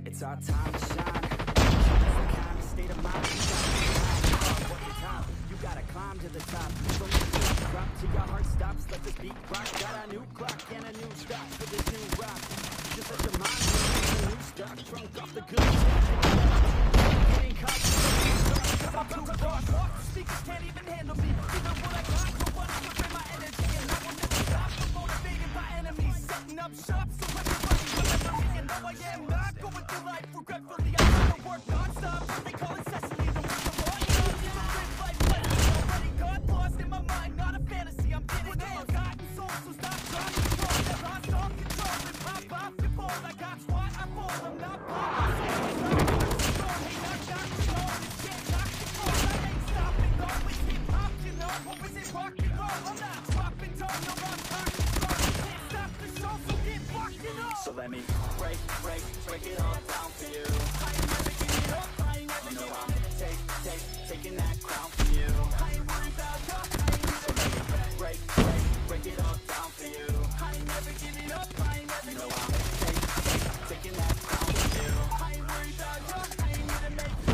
It's our time to shine. That's the kind of state of mind you gotta work the top. You gotta climb to the top. From the beat drop till your heart stops. Let this beat rock. Got a new clock and a new stock for this new rock. Just let your mind run a new stock. Drunk off the good stuff. Getting caught cause I'm too raw. Speakers can't even handle me. Even what I got, no one can bring my energy. And I will never stop. I'm motivated by enemies. Setting up shop so everybody remember me. And no, I am not going through life regretfully. I gotta work non-stop. They call it Cecily. The way the boy is. Live life blessed. Already got lost in my mind. Not a fantasy. I'm getting there. Forgotten souls, so stop trying to control. They're lost all control. And pop off your ball. I got squat. I fall. I'm not blind. I'm strong. Hey, knock, knock, you know. This shit knock the floor. I ain't stopping. Always hip hop, you know. What was it? Rock and roll. I'm not dropping tone. No, I'm talking strong. You can't stop the show, so get fucked, you know. So let me break it all down for you. I ain't never giving up. I ain't never giving up. Taking that crown from you. I ain't worried about you. I ain't never giving up. Break it all down for you. I ain't never giving up. I ain't never giving up. Taking that crown from you. I ain't worried about you. I ain't never make it.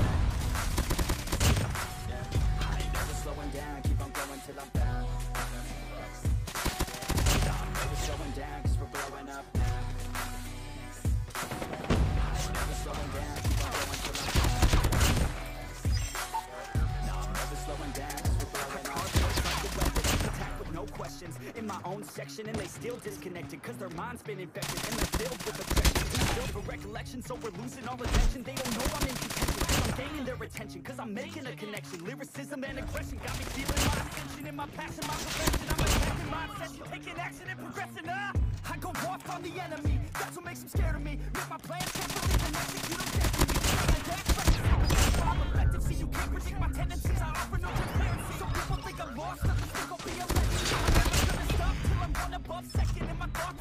Yeah. I ain't never slowing down. Keep on going till I'm down. I'm never slowing down cause we're blowing up now. I'm never slowing down. Keep on going till I'm down. No, I'm never slowing down cause we're blowing up. Attack with no questions in my own section, and they still disconnected cause their mind's been infected and they're filled with obsession. Filled for recollection, so we're losing all attention. They don't know I'm in contention cause I'm gaining their attention, cause I'm making a connection. Lyricism and aggression got me feeling my attention and my passion, my profession. I'm attacking my obsession, taking action and progressing. I go off on the enemy, that's what makes them scared of me. Make my plans carefully and execute them carefully. I'm effective, see you can't predict my tendencies. I offer no transparency, so people think I'm lost. I'm still gonna be a legend. I'm never gonna stop till I'm one above second in my thoughts.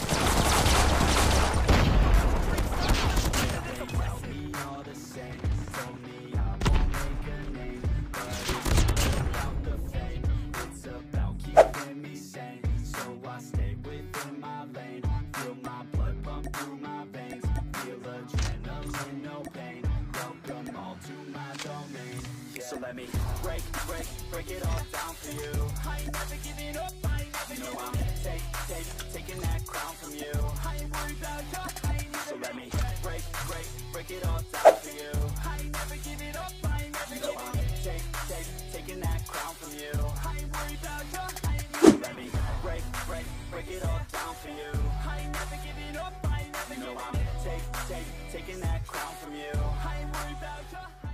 They tell me all the same, told me I won't make a name, but it's about the fame, it's about keeping me sane, so I stay within my lane, feel my blood pump through my veins, feel adrenaline, no pain, welcome all to my domain, yeah. So let me break it all down for you. I ain't never giving up, I ain't never giving up. Taking that crown from you. I ain't worried about you, I ain't never. So let me break it all down for you. I ain't never giving up, I ain't never giving up. Taking that crown from you. I ain't worried about you, I ain't never. So let me break it all down for you. I ain't never giving up, I ain't never giving up. Taking that crown from you. I ain't worried about you.